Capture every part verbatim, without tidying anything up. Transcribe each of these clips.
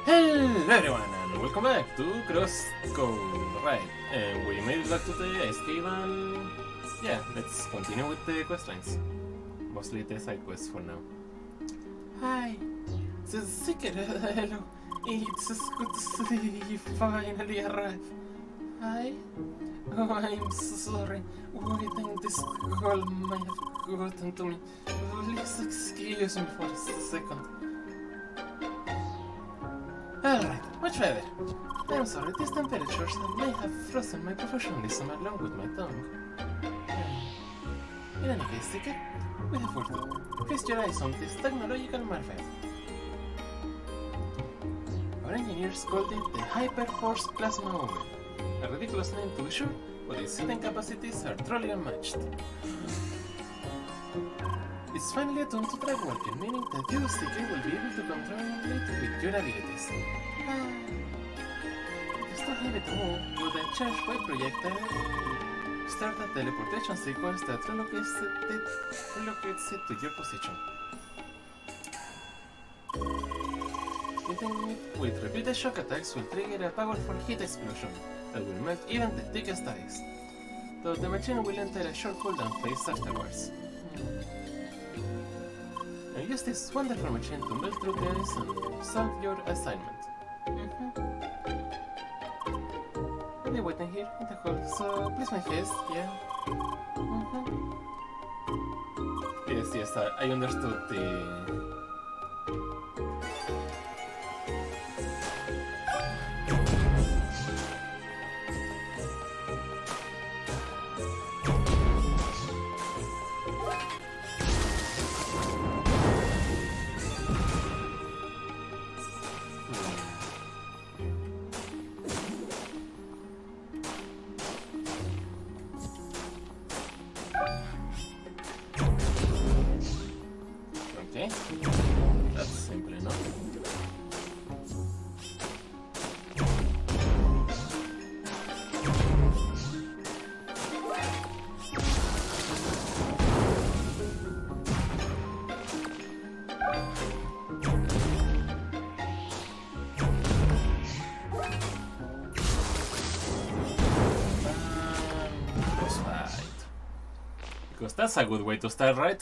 Hello everyone and welcome back to Crosscode. Right, and we made it back to the escape and yeah, let's continue with the questlines. Mostly the side quests for now. Hi, this is Seeker. Hello, it's good to see you finally arrived. Hi? Oh, I'm sorry. Waiting this call might have gotten to me. Please excuse me for a second. Alright, much better. I'm sorry, these temperatures may have frozen my professionalism along with my tongue. In any case, Seeker, we have work to do. Feast your eyes on this technological marvel. Our engineers called it the Hyperforce Plasma Oven. A ridiculous name to be sure, but its heating capacities are truly unmatched. It's finally attuned to drive working, meaning that you, Sticky, will be able to control it with your abilities. Ah, it's too heavy to move with a charged wave projectile. Start a teleportation sequence that relocates it, relocates it to your position. Hitting it with repeated shock attacks will trigger a powerful heat explosion that will melt even the thickest ice, though the machine will enter a short cooldown phase afterwards. Now use this wonderful machine to melt through the ice and solve your assignment. Mm-hmm. I'll be waiting here in the hall, so please make haste, yeah? Mm-hmm. Yes, yes, I, I understood the... Okay, that's simple enough. Boss fight. Because that's a good way to start, right?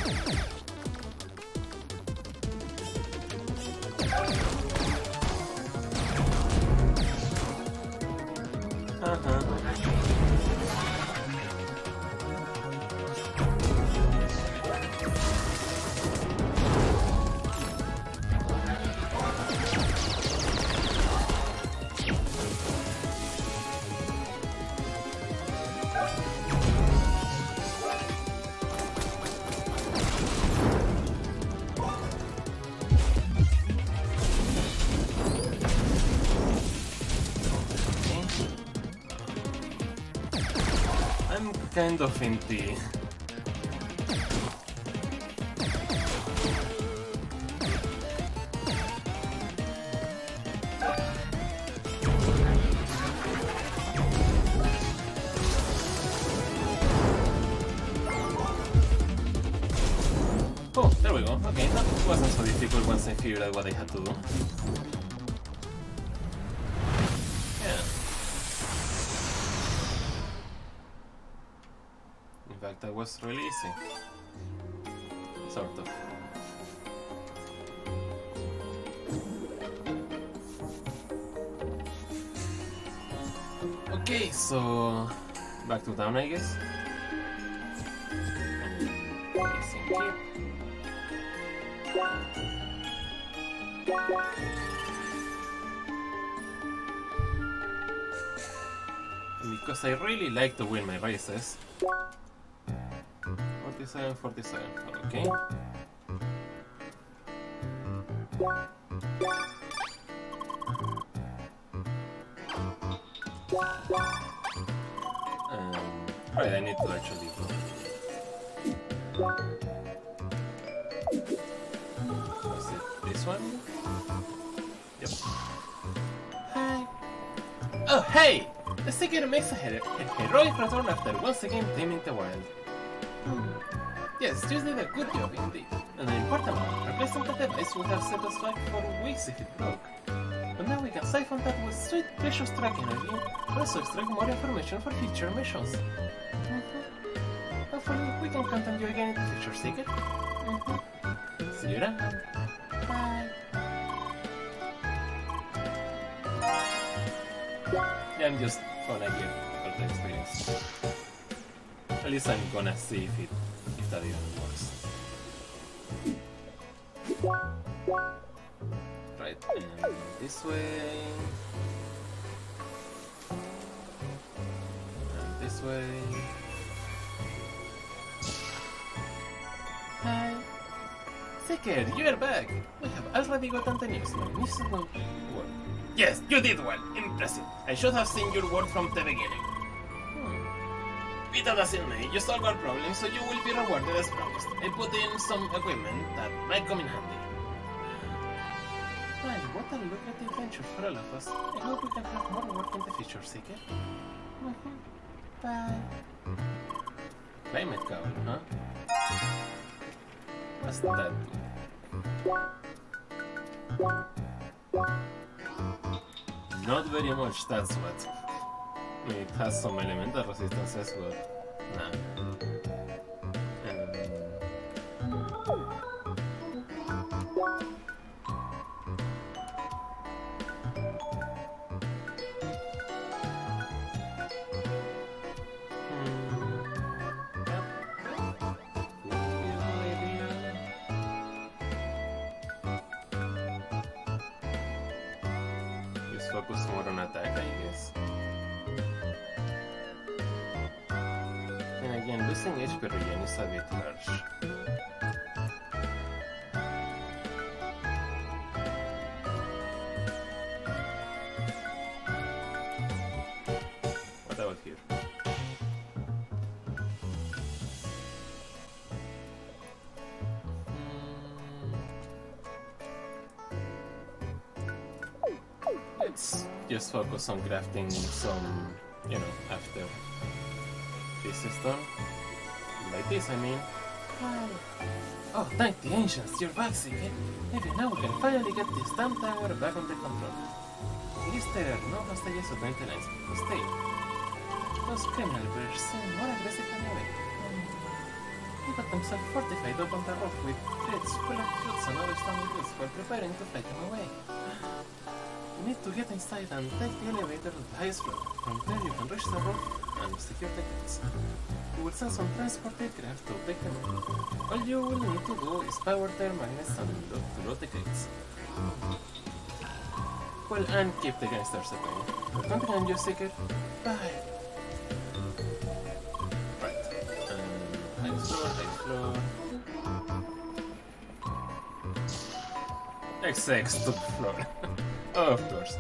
Kind of empty. Oh, there we go. Okay, that wasn't so difficult once I figured out what I had to do. That was really easy. Sort of. Okay, so back to town, I guess. Because I really like to win my races. forty-seven, forty-seven, okay. Um, right, I need to actually go. Was it this one? Yep. Hi. Oh, hey! The second makes a heroic return after once again taming the wild. Hmm. Yes, you did a good job indeed. And an important one, replacing the device would have set us back for weeks if it broke. But now we can siphon that with sweet precious track energy, also extract more information for future missions. Mm-hmm. Hopefully we can count on you again in the future, Seeker. Mm-hmm. See you around. Bye. Yeah, I'm just gonna get all the experience. At least I'm gonna see if it if that even works. Right, and this way. And this way. Hi. Seeker, you're back! We have already gotten the news. Magnificent work. Yes, you did well. Impressive. I should have seen your work from the beginning. Be that as it may, you solved our problem, so you will be rewarded as promised. I put in some equipment that might come in handy. Well, what a lucrative adventure for all of us. I hope we can have more work in the future, Seeker. Mm-hmm. Bye. Climate cowl, huh? What's that do? Not very much, that's what. It has some elemental resistances, but nah. Just focus more on attack, I guess. And again, losing H P regen is a bit harsh. What about here? Let's just focus on crafting some, you know, after this is done. Like this, I mean. Oh, thank the ancients, you're back, Seeker. Maybe now we can finally get this damn tower back under control. It is there, no hostages or maintenance. Stay. Those criminal birds seem more aggressive than ever. He got themselves fortified up on the roof with crates full of fruits and other standard goods while preparing to fly them away. You need to get inside and take the elevator to the highest floor. From there you can reach the roof and secure the crates. We will send some transport aircraft to take them in. All you will need to do is power their magnets and load to load the crates. Well, and keep the gangsters at bay. We're counting on you, Seeker. Bye! Right. Um, high floor, high floor. X X top floor. Oh, of course.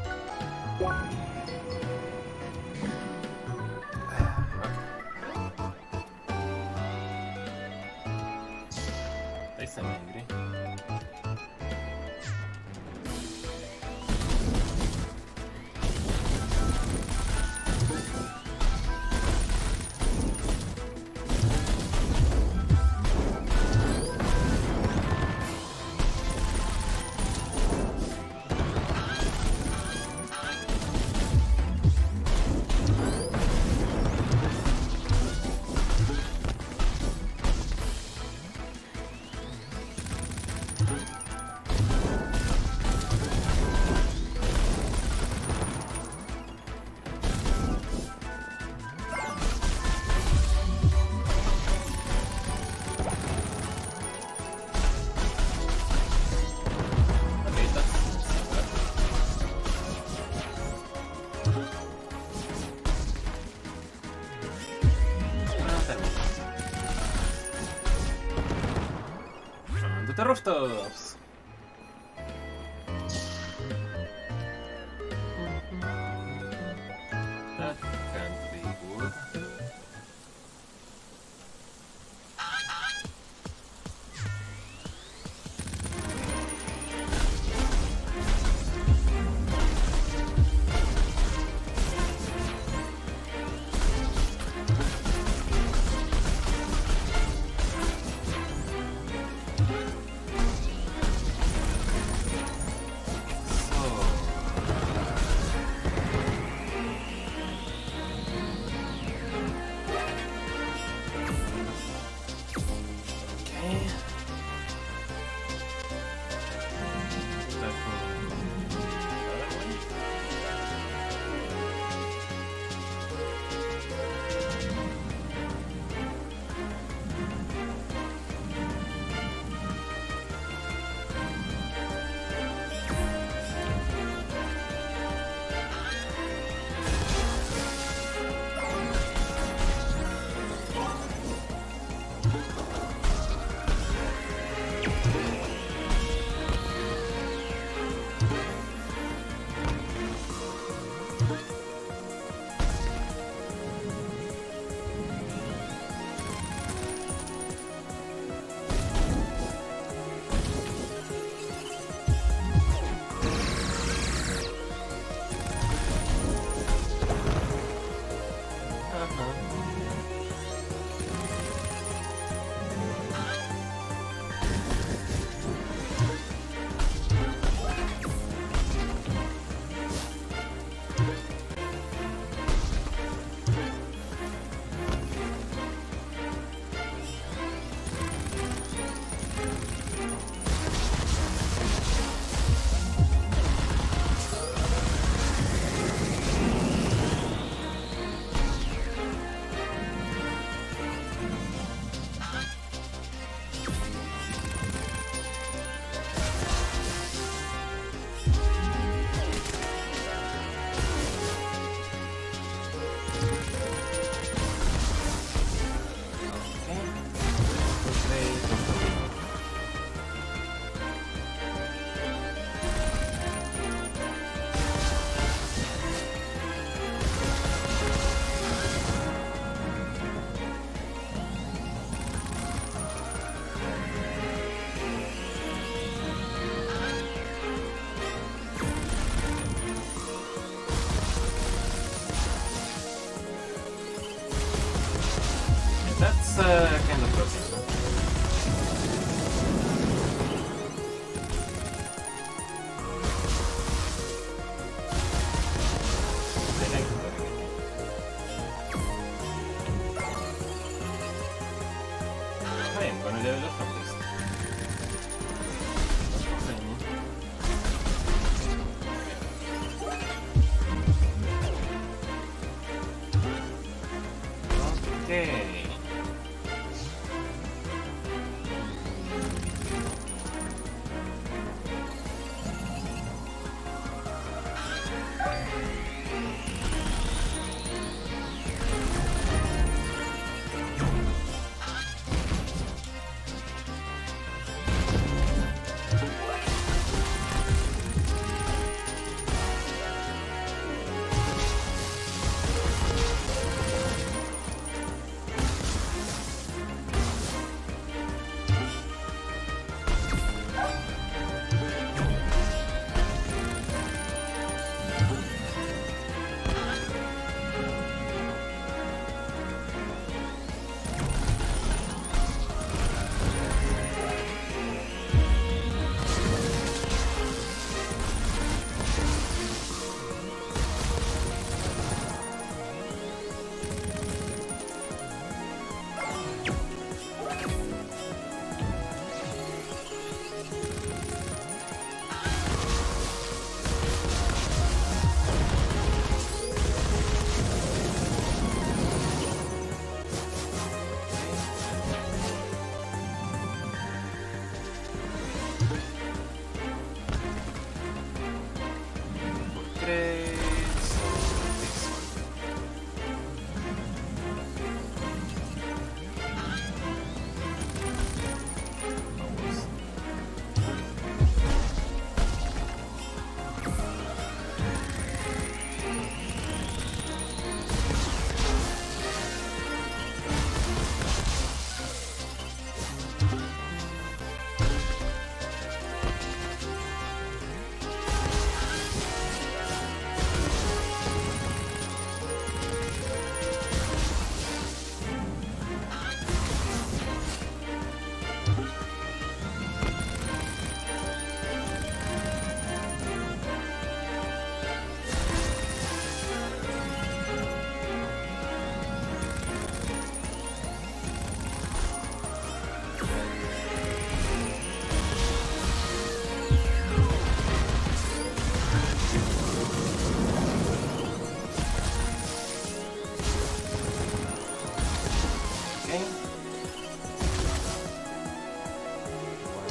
They sound angry. The rooftops! That can't be good.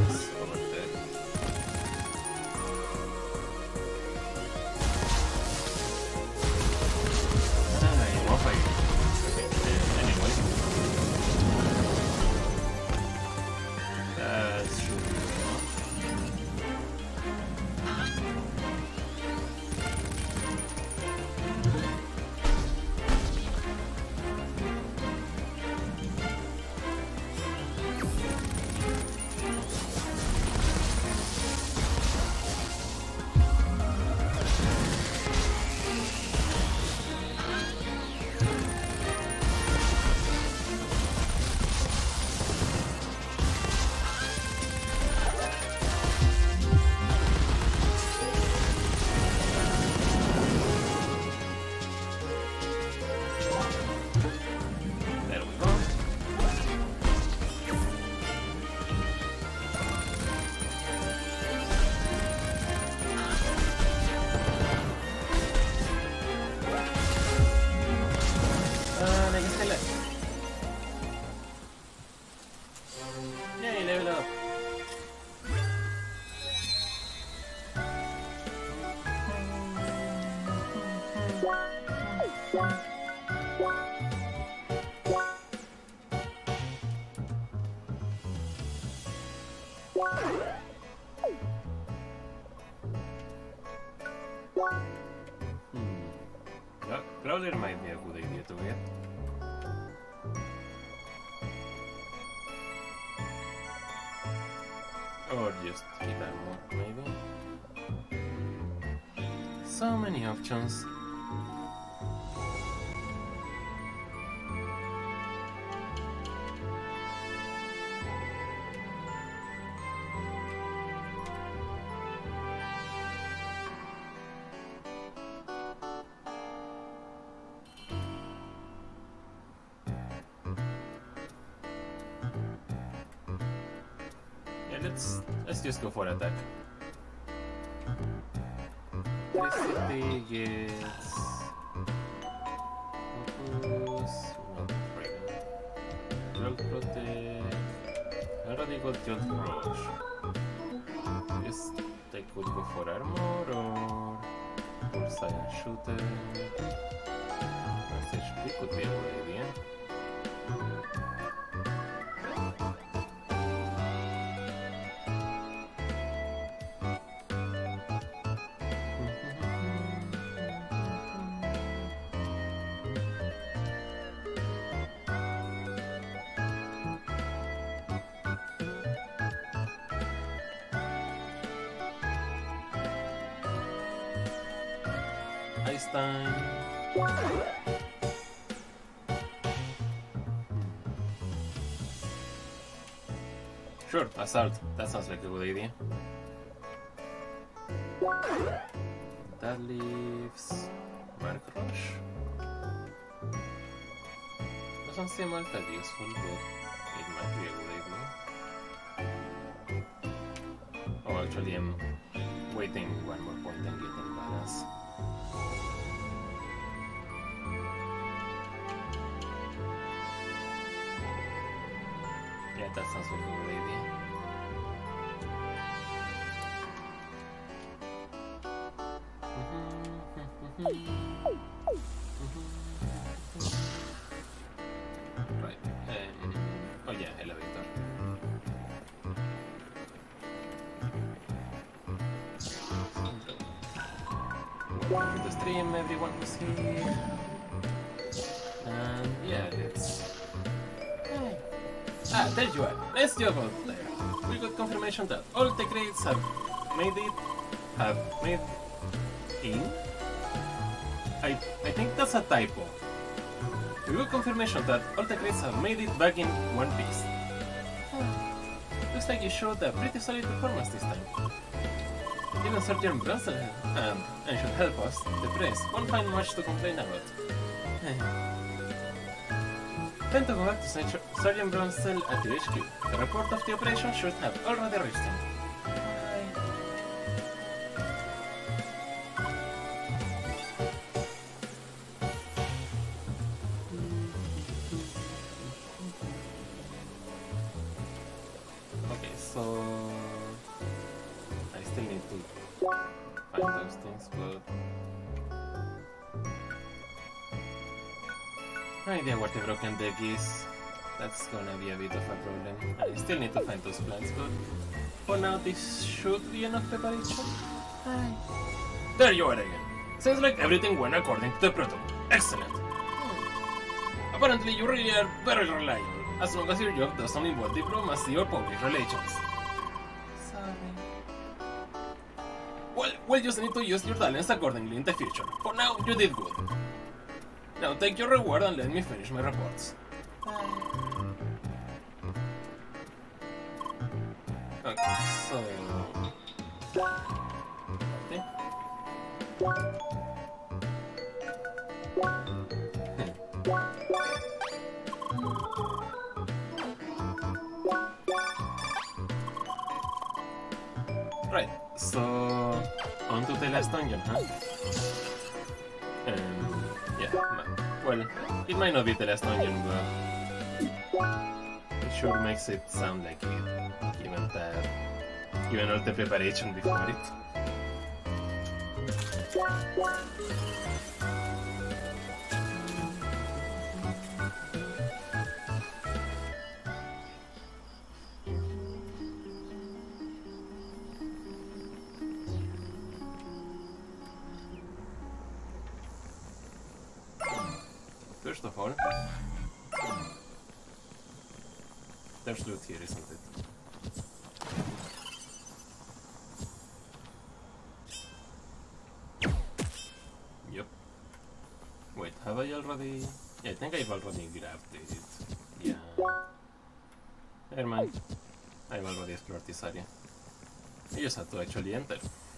this over there. Ah, more fire. Okay, uh, anyway. That should be enough. Crawler might be a good idea to get. Or just keep ammo, maybe. So many options. Let's let's just go for attack. Electricity gets focus, not right. Jolt protect. I already got jolt rush. Yes, I could go for armor or for science shooter. H P could be a good idea. Ice time. Sure, assault. That sounds like a good idea. That leaves Mark Rush. Doesn't seem all that useful, but it might be a good idea. Oh, actually, I'm waiting one more point and getting balance. Yeah, that sounds like a good idea. Right. Um, oh yeah, elevator. Welcome to the stream, everyone who's here. And yeah, let's... Ah, there you are. Let's go about there. We got confirmation that all the crates have made it... have made... in? I, I think that's a typo. We got confirmation that all the crates have made it back in one piece. Looks like you showed a pretty solid performance this time. Even Sergeant Brunson and, and should help us, the press, won't find much to complain about. Time to go back to Sergeant Brown's cell at the H Q. The report of the operation should have already reached him. Okay, so I still need to find those things, but no idea what the broken deck is. That's gonna be a bit of a problem. I still need to find those plants, but for now this should be enough preparation. Hi. There you are again. Seems like everything went according to the protocol. Excellent. Hmm. Apparently you really are very reliable, as long as your job doesn't involve diplomacy or public relations. Sorry. Well, we'll just need to use your talents accordingly in the future. For now, you did good. Now take your reward and let me finish my reports. Bye. Okay, so... Okay. Right, so on to the last dungeon, huh? Um, yeah, well, it might not be the last dungeon, but it sure makes it sound like it, given that, given all the preparation before it. First of all, there's loot here, isn't it? Yep. Wait, have I already... Yeah, I think I've already grabbed it. Yeah. Never mind. I've already explored this area. I just had to actually enter.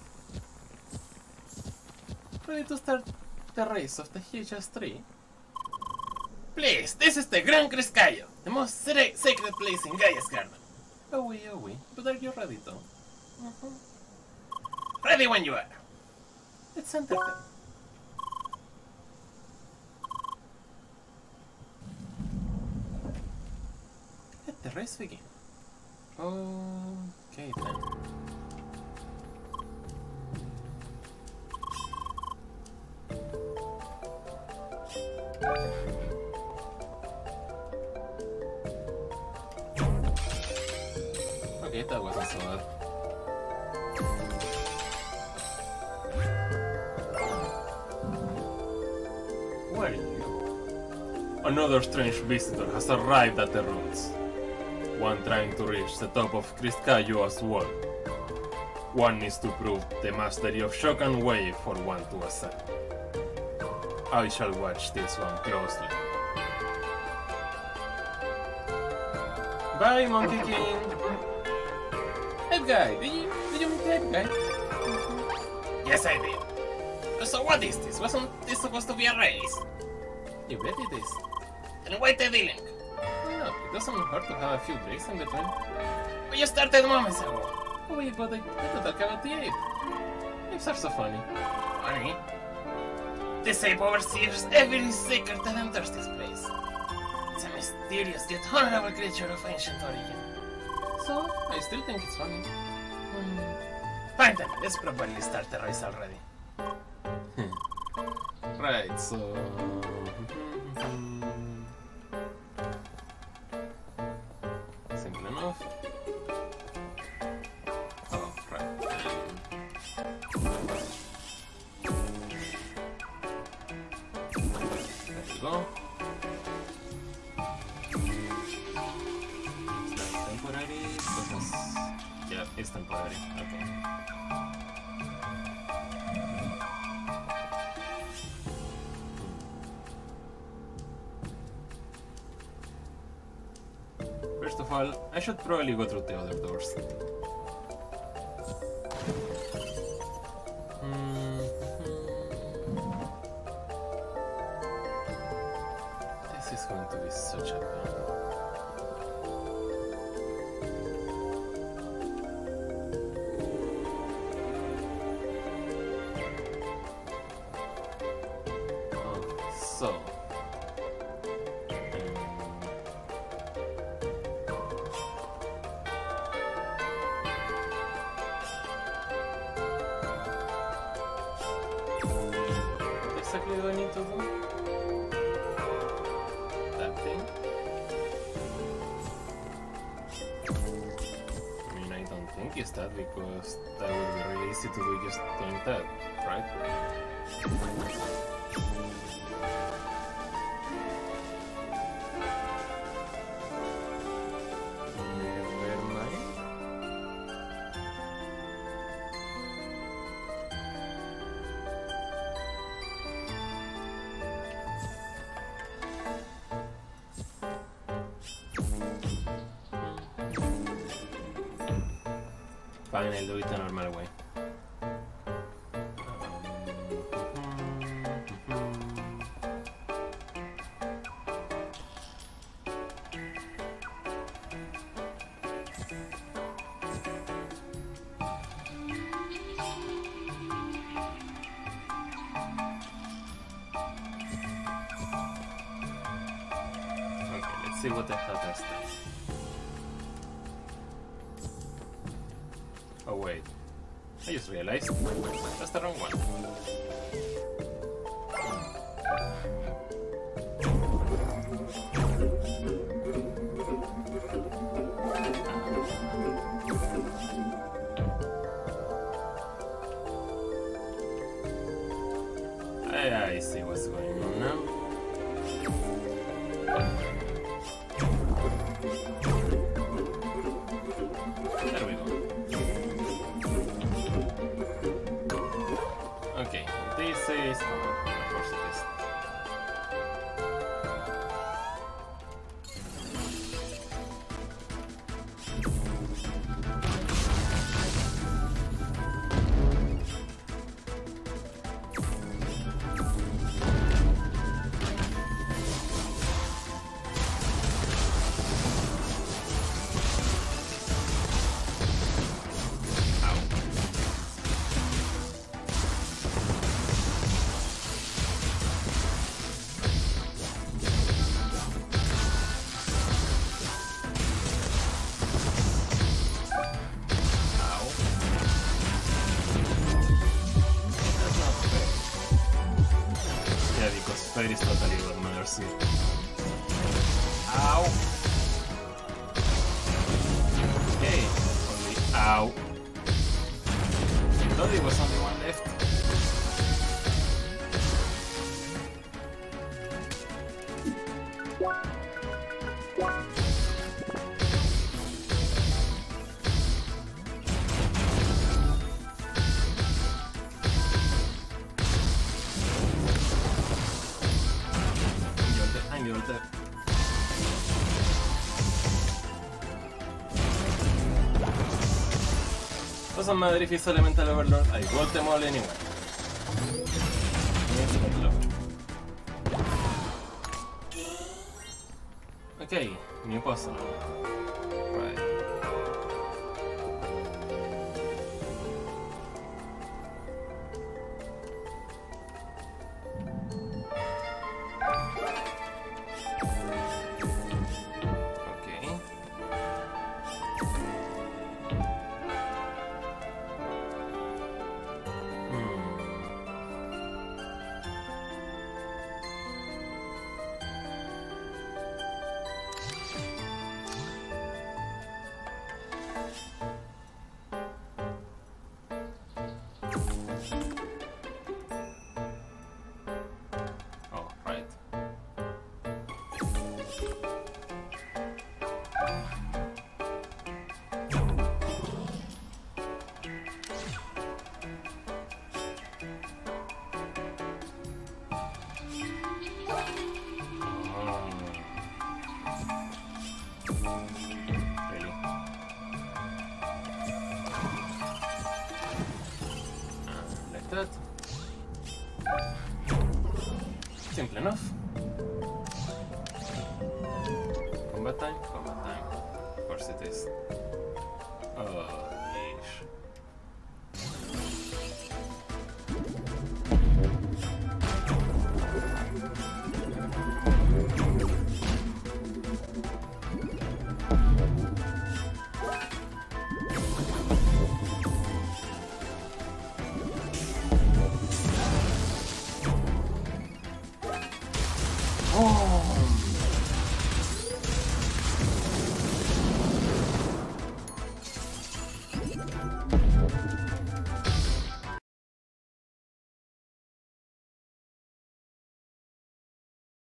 Ready to start the race of the hugest tree? Please, this is the Gran Criscayo, the most sacred place in Gaia's garden. Oh oui, oh oui, but are you ready though? Mm-hmm. Ready when you are. Let's enter them. Let the race begin. Okay then. Okay, that wasn't so bad. Who are you? Another strange visitor has arrived at the roots. One trying to reach the top of Criscayo's wall. One needs to prove the mastery of shock and wave for one to ascend. I shall watch this one closely. Bye, Monkey King! Head guy, did you, did you meet the head guy? Mm-hmm. Yes, I did. So what is this? Wasn't this supposed to be a race? You bet it is. Then why the dealing? No, it doesn't hurt to have a few breaks in between. We just started moments ago. Oh wait, but I, I thought talk about the ape. Apes are so funny. Funny? This ape oversees every sacred that enters this place. It's a mysterious yet honorable creature of ancient origin. So, I still think it's funny. Hmm. Fine then, let's probably start the race already. Right, so... Simple enough. Oh, right. There you go. Yeah, it's temporary. Okay. First of all, I should probably go through the other doors. Mm-hmm. This is going to be such a pain. So, exactly do I need to do? That thing? I mean, I don't think it's that, because that would be really easy to do just doing that, right? Fine, I'll do it the normal way. Okay, let's see what the hell that's done. Oh wait, I just realized that's the wrong one. I, I see what's going on now. There we go. Okay, this is... Oh, of course it is. Fire is totally what matters here. Ow! Okay, only ow. I thought there was only one left. Doesn't matter if it's elemental overlord, I got them all anyway. Okay, new puzzle. Right. Simple enough. Combat time.